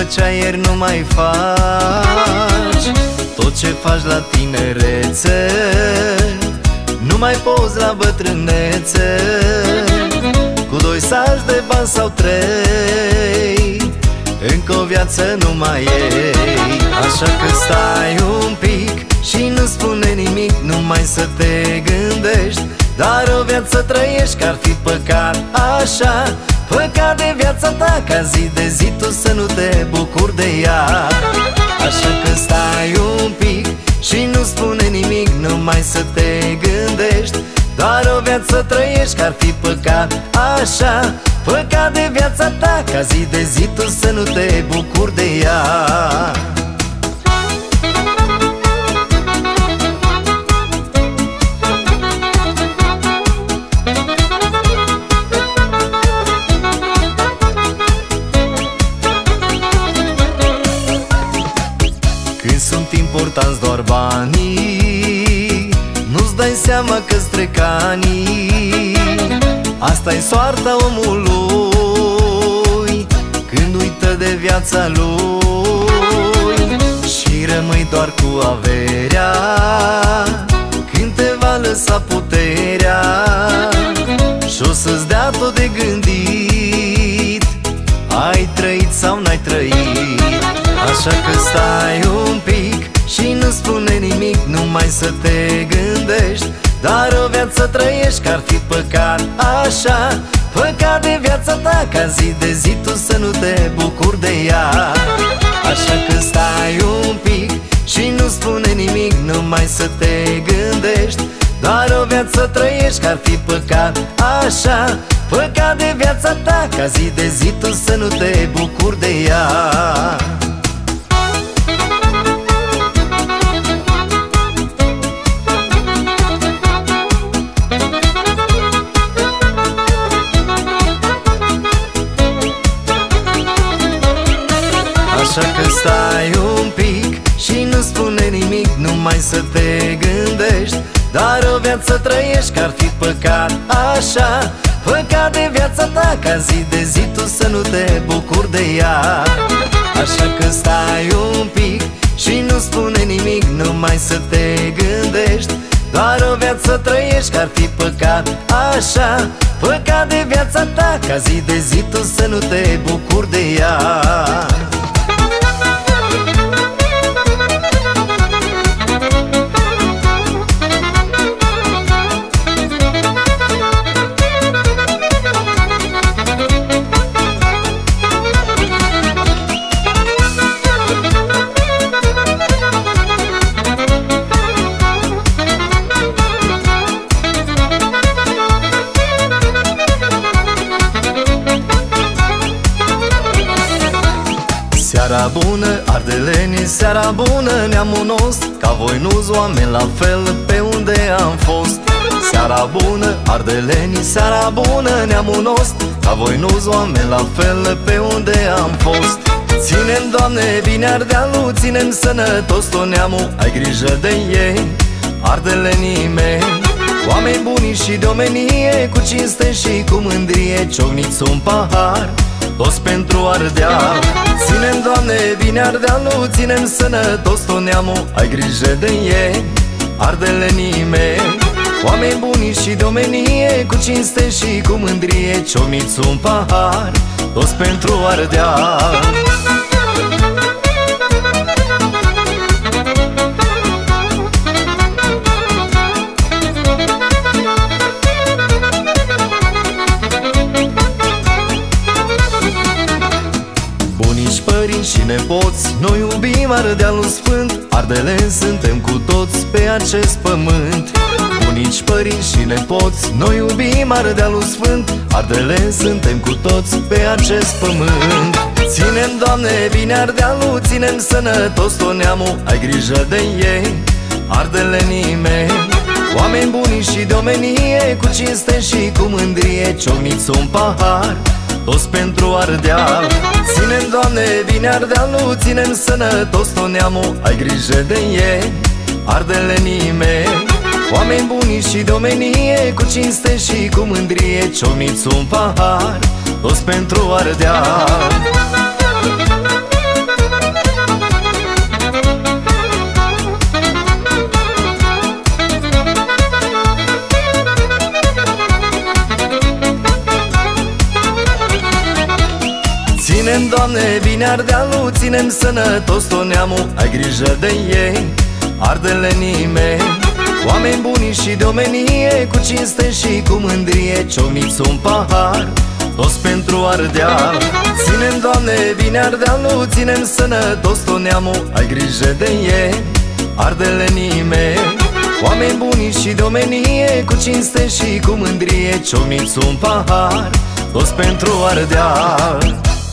făceai ieri nu mai faci. Tot ce faci la tinerețe nu mai poți la bătrânețe. Cu 2 saci de bani sau 3 încă o viață nu mai ei. Așa că stai un pic și nu spune nimic, numai să te gândești. Dar o viață trăiești, că ar fi păcat așa, păcat de viața ta, ca zi de zi tu să nu te bucuri de ea. Așa că stai un pic și nu spune nimic, numai să te gândești. Doar o viață trăiești, că ar fi păcat așa, păcat de viața ta, ca zi de zi tu să nu te bucuri de ea. Când sunt importanți doar banii, nu-ți dai seama că-ți trec anii. Asta-i soarta omului când uită de viața lui. Și rămâi doar cu averea când te va lăsa puterea. Și-o să-ți dea tot de gândit, ai trăit sau n-ai trăit. Așa că stai un pic și nu spune nimic, numai să te gândești. Dar o viață trăiești, că ar fi păcat așa, păcat de viața ta, ca zi de zi tu să nu te bucuri de ea. Așa că stai un pic și nu spune nimic, numai să te gândești. Doar o viață trăiești, că ar fi păcat așa, păcat de viața ta, ca zi de zi tu să nu te bucuri de ea. Așa că stai un pic și nu spune nimic, numai să te gândești. Dar o viață trăiești, că ar fi păcat așa, păcat de viața ta, ca zi de zi tu să nu te bucuri de ea. Așa că stai un pic și nu spune nimic, numai să te gândești. Doar o viață trăiești, că ar fi păcat așa, păcat de viața ta, ca zi de zi tu să nu te bucuri de ea. Seara bună, ardeleni, seara bună, neamul nostru, ca voi nu-s oameni la fel pe unde am fost. Seara bună, ardeleni, seara bună, neamul nostru, ca voi nu-s oameni la fel pe unde am fost. Ținem, Doamne, bine Ardealul, ținem sănătos tot neamul, ai grijă de ei, ardelenii mei. Oameni buni și de omenie, cu cinste și cu mândrie, ciocniți un pahar, toți pentru Ardeal. Ținem, Doamne, bine Ardealul, ținem sănătos tot neamul, ai grijă de ei, ardelenii mei. Oameni buni și de omenie, cu cinste și cu mândrie, ciocniți un pahar, toți pentru Ardeal. Părinți și nepoți, noi iubim Ardealul Sfânt, ardeleni suntem cu toți pe acest pământ. Bunici, părinți și nepoți, noi iubim Ardealul Sfânt, ardeleni suntem cu toți pe acest pământ. Ținem, Doamne, bine Ardealul, ținem sănătos tot neamul, ai grijă de ei, ardelenii mei. Oameni buni și de omenie, cu cinste și cu mândrie, ciocniți un pahar, toți pentru Ardeal. Ținem, Doamne, bine Ardealul, ținem sănătos tot neamul, ai grijă de ei, ardelenii mei. Oameni buni și de omenie, cu cinste și cu mândrie, ciocniți un pahar, toți pentru Ardeal. Doamne, bine Ardealul, ținem sănătos tot neamul, ai grijă de ei, Ardele nimeni. Oameni buni și de omenie, cu cinste și cu mândrie, ciocniți un pahar, toți pentru Ardeal. Ținem, Doamne, bine Ardealul, ținem sănătos tot neamul, ai grijă de ei, Ardele nimeni. Oameni buni și de omenie, cu cinste și cu mândrie, ciocniți un pahar, toți pentru Ardeal.